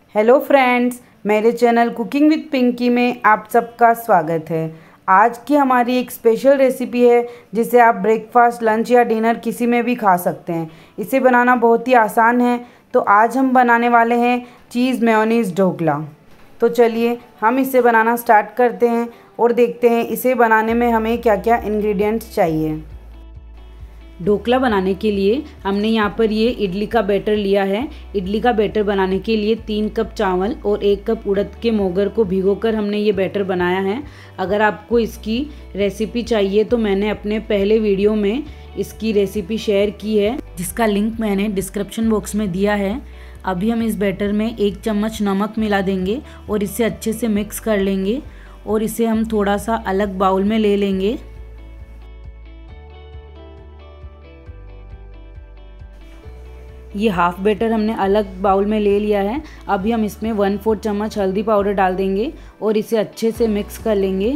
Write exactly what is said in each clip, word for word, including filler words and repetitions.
Hello friends, मेरे channel cooking with Pinky में आप सबका स्वागत है। आज की हमारी एक स्पेशल रेसिपी है जिसे आप ब्रेकफास्ट, लंच या डिनर किसी में भी खा सकते हैं। इसे बनाना बहुत ही आसान है। तो आज हम बनाने वाले हैं चीज़ मेयोनीज़ ढोकला। तो चलिए हम इसे बनाना स्टार्ट करते हैं और देखते हैं इसे बनाने में हमें क्या क्या इंग्रेडिएंट्स चाहिए। ढोकला बनाने के लिए हमने यहाँ पर ये इडली का बैटर लिया है। इडली का बैटर बनाने के लिए तीन कप चावल और एक कप उड़द के मोगर को भिगोकर हमने ये बैटर बनाया है। अगर आपको इसकी रेसिपी चाहिए तो मैंने अपने पहले वीडियो में इसकी रेसिपी शेयर की है, जिसका लिंक मैंने डिस्क्रिप्शन बॉक्स में दिया है। अभी हम इस बैटर में एक चम्मच नमक मिला देंगे और इसे अच्छे से मिक्स कर लेंगे और इसे हम थोड़ा सा अलग बाउल में ले लेंगे। ये हाफ बैटर हमने अलग बाउल में ले लिया है। अभी हम इसमें वन फोर्थ चम्मच हल्दी पाउडर डाल देंगे और इसे अच्छे से मिक्स कर लेंगे।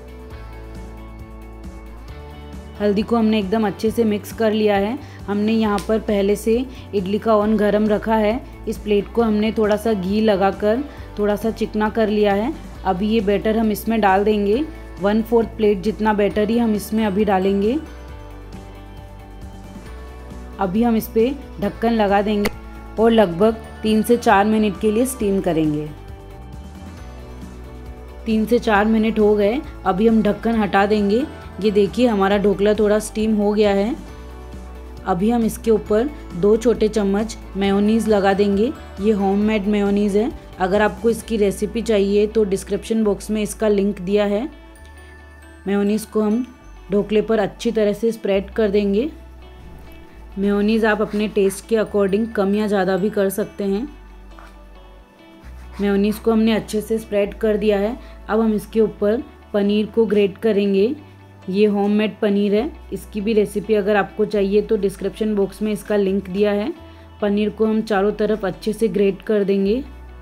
हल्दी को हमने एकदम अच्छे से मिक्स कर लिया है। हमने यहाँ पर पहले से इडली का ओवन गरम रखा है। इस प्लेट को हमने थोड़ा सा घी लगाकर थोड़ा सा चिकना कर लिया है। अभी ये बैटर हम इसमें डाल देंगे। वन फोर्थ प्लेट जितना बैटर ही हम इसमें अभी डालेंगे। अभी हम इस पर ढक्कन लगा देंगे और लगभग तीन से चार मिनट के लिए स्टीम करेंगे। तीन से चार मिनट हो गए। अभी हम ढक्कन हटा देंगे। ये देखिए हमारा ढोकला थोड़ा स्टीम हो गया है। अभी हम इसके ऊपर दो छोटे चम्मच मेयोनीज़ लगा देंगे। ये होममेड मेयोनीज़ है। अगर आपको इसकी रेसिपी चाहिए तो डिस्क्रिप्शन बॉक्स में इसका लिंक दिया है। मेयोनीज़ को हम ढोकले पर अच्छी तरह से स्प्रेड कर देंगे। मेयोनीज़ आप अपने टेस्ट के अकॉर्डिंग कम या ज़्यादा भी कर सकते हैं। मेयोनीज़ को हमने अच्छे से स्प्रेड कर दिया है। अब हम इसके ऊपर पनीर को ग्रेट करेंगे। ये होममेड पनीर है। इसकी भी रेसिपी अगर आपको चाहिए तो डिस्क्रिप्शन बॉक्स में इसका लिंक दिया है। पनीर को हम चारों तरफ अच्छे से ग्रेट कर देंगे।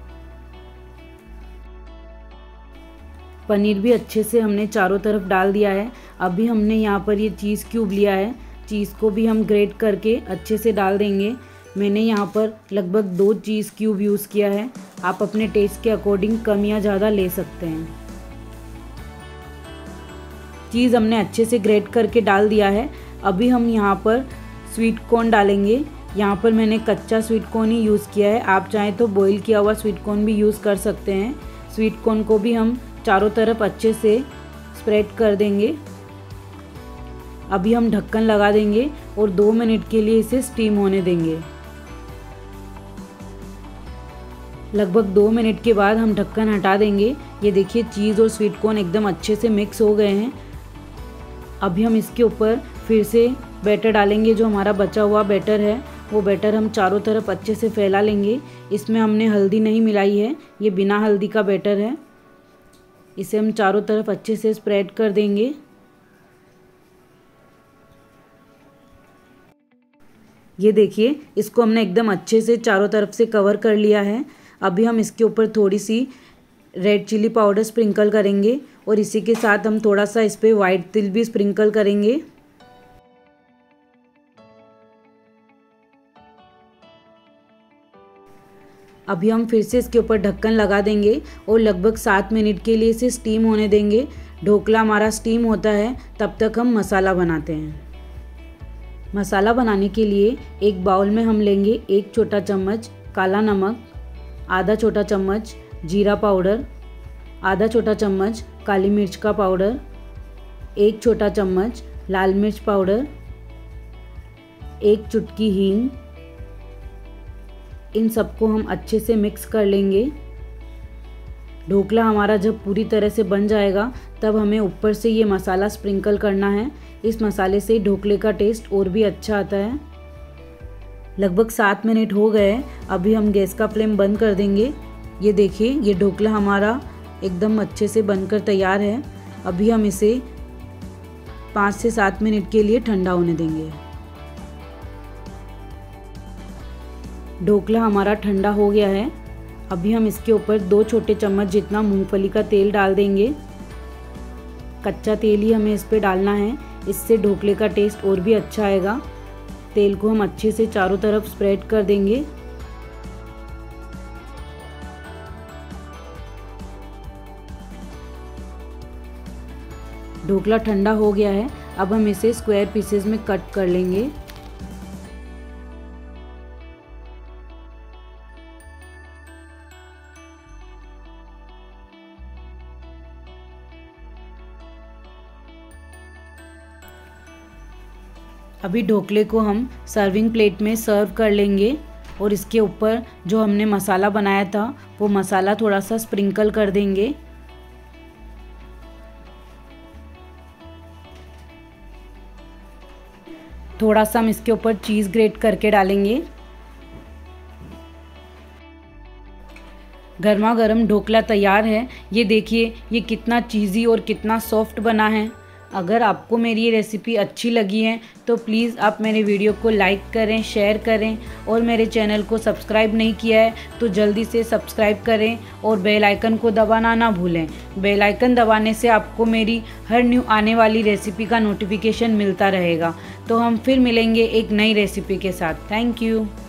पनीर भी अच्छे से हमने चारों तरफ डाल दिया है। अभी हमने यहाँ पर ये चीज़ क्यूब लिया है। चीज़ को भी हम ग्रेट करके अच्छे से डाल देंगे। मैंने यहाँ पर लगभग दो चीज़ क्यूब यूज़ किया है। आप अपने टेस्ट के अकॉर्डिंग कम या ज़्यादा ले सकते हैं। चीज़ हमने अच्छे से ग्रेट करके डाल दिया है। अभी हम यहाँ पर स्वीट कॉर्न डालेंगे। यहाँ पर मैंने कच्चा स्वीट कॉर्न ही यूज़ किया है। आप चाहें तो बॉईल किया हुआ स्वीट कॉर्न भी यूज़ कर सकते हैं। स्वीट कॉर्न को भी हम चारों तरफ अच्छे से स्प्रेड कर देंगे। अभी हम ढक्कन लगा देंगे और दो मिनट के लिए इसे स्टीम होने देंगे। लगभग दो मिनट के बाद हम ढक्कन हटा देंगे। ये देखिए चीज़ और स्वीट कॉर्न एकदम अच्छे से मिक्स हो गए हैं। अभी हम इसके ऊपर फिर से बैटर डालेंगे। जो हमारा बचा हुआ बैटर है वो बैटर हम चारों तरफ अच्छे से फैला लेंगे। इसमें हमने हल्दी नहीं मिलाई है, ये बिना हल्दी का बैटर है। इसे हम चारों तरफ अच्छे से स्प्रेड कर देंगे। ये देखिए इसको हमने एकदम अच्छे से चारों तरफ से कवर कर लिया है। अभी हम इसके ऊपर थोड़ी सी रेड चिली पाउडर स्प्रिंकल करेंगे और इसी के साथ हम थोड़ा सा इस पर वाइट तिल भी स्प्रिंकल करेंगे। अभी हम फिर से इसके ऊपर ढक्कन लगा देंगे और लगभग सात मिनट के लिए इसे स्टीम होने देंगे। ढोकला हमारा स्टीम होता है तब तक हम मसाला बनाते हैं। मसाला बनाने के लिए एक बाउल में हम लेंगे एक छोटा चम्मच काला नमक, आधा छोटा चम्मच जीरा पाउडर, आधा छोटा चम्मच काली मिर्च का पाउडर, एक छोटा चम्मच लाल मिर्च पाउडर, एक चुटकी हींग। इन सबको हम अच्छे से मिक्स कर लेंगे। ढोकला हमारा जब पूरी तरह से बन जाएगा तब हमें ऊपर से ये मसाला स्प्रिंकल करना है। इस मसाले से ढोकले का टेस्ट और भी अच्छा आता है। लगभग सात मिनट हो गए। अभी हम गैस का फ्लेम बंद कर देंगे। ये देखिए ये ढोकला हमारा एकदम अच्छे से बनकर तैयार है। अभी हम इसे पाँच से सात मिनट के लिए ठंडा होने देंगे। ढोकला हमारा ठंडा हो गया है। अभी हम इसके ऊपर दो छोटे चम्मच जितना मूंगफली का तेल डाल देंगे। कच्चा तेल ही हमें इस पर डालना है, इससे ढोकले का टेस्ट और भी अच्छा आएगा। तेल को हम अच्छे से चारों तरफ स्प्रेड कर देंगे। ढोकला ठंडा हो गया है। अब हम इसे स्क्वायर पीसेस में कट कर लेंगे। अभी ढोकले को हम सर्विंग प्लेट में सर्व कर लेंगे और इसके ऊपर जो हमने मसाला बनाया था वो मसाला थोड़ा सा स्प्रिंकल कर देंगे। थोड़ा सा हम इसके ऊपर चीज़ ग्रेट करके डालेंगे। गर्मा गर्म ढोकला तैयार है। ये देखिए ये कितना चीज़ी और कितना सॉफ्ट बना है। अगर आपको मेरी ये रेसिपी अच्छी लगी है तो प्लीज़ आप मेरे वीडियो को लाइक करें, शेयर करें और मेरे चैनल को सब्सक्राइब नहीं किया है तो जल्दी से सब्सक्राइब करें और बेल आइकन को दबाना ना भूलें। बेल आइकन दबाने से आपको मेरी हर न्यू आने वाली रेसिपी का नोटिफिकेशन मिलता रहेगा। तो हम फिर मिलेंगे एक नई रेसिपी के साथ। Thank you.